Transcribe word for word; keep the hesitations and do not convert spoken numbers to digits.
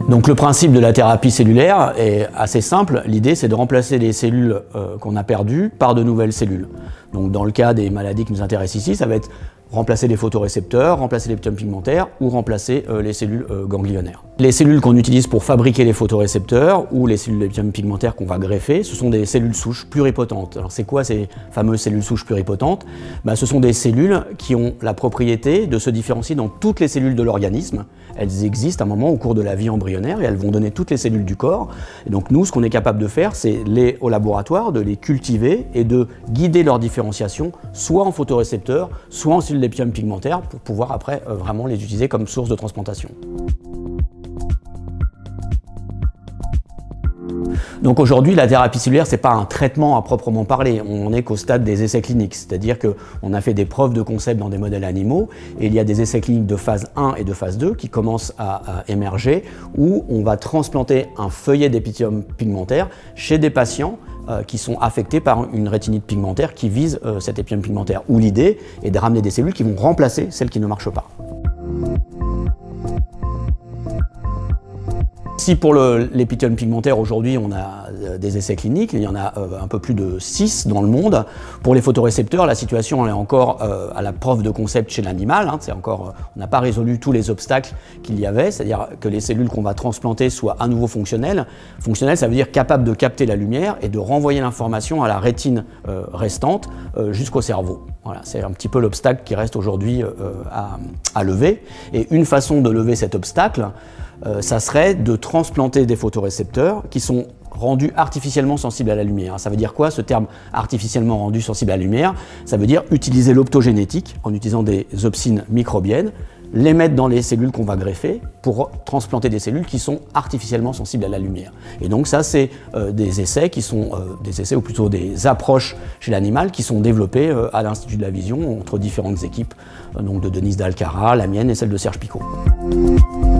Donc le principe de la thérapie cellulaire est assez simple. L'idée, c'est de remplacer les cellules euh, qu'on a perdues par de nouvelles cellules. Donc dans le cas des maladies qui nous intéressent ici, ça va être remplacer les photorécepteurs, remplacer l'épithélium pigmentaire ou remplacer euh, les cellules euh, ganglionnaires. Les cellules qu'on utilise pour fabriquer les photorécepteurs ou les cellules d'épithélium pigmentaire qu'on va greffer, ce sont des cellules souches pluripotentes. Alors c'est quoi ces fameuses cellules souches pluripotentes? Ben, ce sont des cellules qui ont la propriété de se différencier dans toutes les cellules de l'organisme. Elles existent à un moment au cours de la vie embryonnaire et elles vont donner toutes les cellules du corps. Et donc nous, ce qu'on est capable de faire, c'est les, au laboratoire, de les cultiver et de guider leur différenciation, soit en photorécepteurs, soit en cellules d'épithélium pigmentaire, pour pouvoir après euh, vraiment les utiliser comme source de transplantation. Donc aujourd'hui, la thérapie cellulaire, ce n'est pas un traitement à proprement parler, on n'est qu'au stade des essais cliniques, c'est-à-dire qu'on a fait des preuves de concept dans des modèles animaux et il y a des essais cliniques de phase un et de phase deux qui commencent à, à émerger où on va transplanter un feuillet d'épithélium pigmentaire chez des patients euh, qui sont affectés par une rétinite pigmentaire qui vise euh, cet épithélium pigmentaire, où l'idée est de ramener des cellules qui vont remplacer celles qui ne marchent pas. Si pour l'épithélium pigmentaire, aujourd'hui, on a euh, des essais cliniques, il y en a euh, un peu plus de six dans le monde. Pour les photorécepteurs, la situation elle est encore euh, à la preuve de concept chez l'animal. Hein, c'est encore, euh, on n'a pas résolu tous les obstacles qu'il y avait, c'est-à-dire que les cellules qu'on va transplanter soient à nouveau fonctionnelles. Fonctionnelles, ça veut dire capables de capter la lumière et de renvoyer l'information à la rétine euh, restante euh, jusqu'au cerveau. Voilà, c'est un petit peu l'obstacle qui reste aujourd'hui euh, à, à lever. Et une façon de lever cet obstacle, Euh, ça serait de transplanter des photorécepteurs qui sont rendus artificiellement sensibles à la lumière. Ça veut dire quoi, ce terme artificiellement rendu sensible à la lumière? Ça veut dire utiliser l'optogénétique en utilisant des opsines microbiennes, les mettre dans les cellules qu'on va greffer pour transplanter des cellules qui sont artificiellement sensibles à la lumière. Et donc ça, c'est euh, des essais qui sont euh, des essais ou plutôt des approches chez l'animal qui sont développées euh, à l'Institut de la Vision entre différentes équipes, euh, donc de Denise Dalcara, la mienne et celle de Serge Picot.